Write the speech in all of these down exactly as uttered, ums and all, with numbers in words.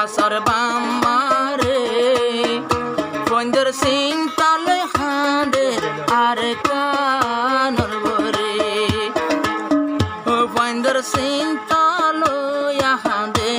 Sorbamare, Wonder Sing Tale Hande, Arekan Orbore, Wonder Sing Talo Yahande,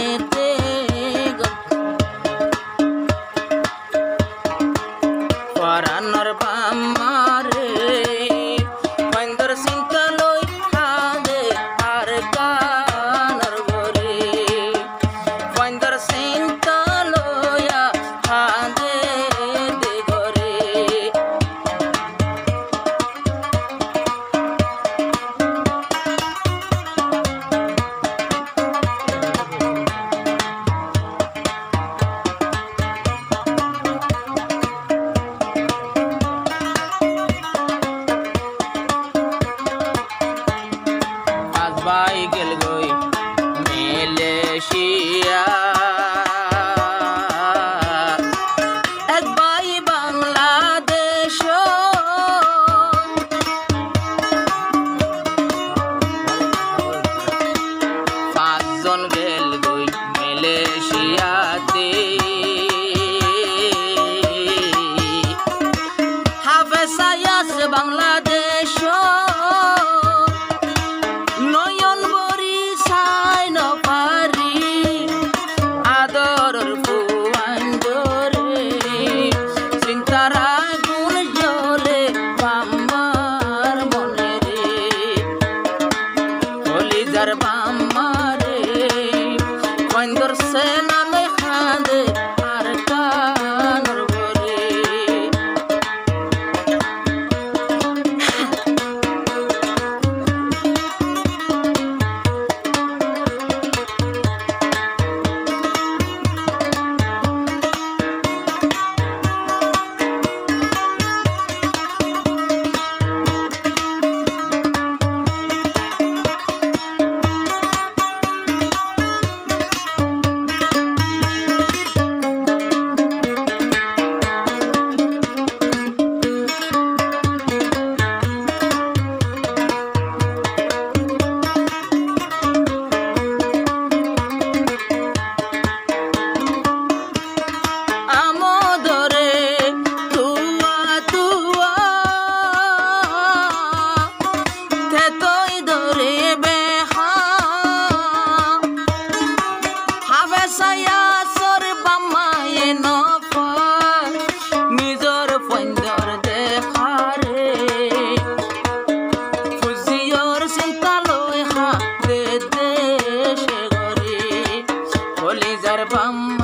Faran Orbamare, Wonder Sing Talo Yahande, Arekan Orbore, Wonder Sing Talo Yahande. Bye, Gilgoy, Malaysia. Ek bye, Bangladesh. Fazon Gilgoy, Malaysia. Have Sayas, Bangladesh. Bamare, Wonder Sena Mehande, Arkan Orbore. Saya Sorbamaye Nofa, Nizor Fondor de Hare, Fuzior Sintaloha, de Shegori, Holy Zarbam.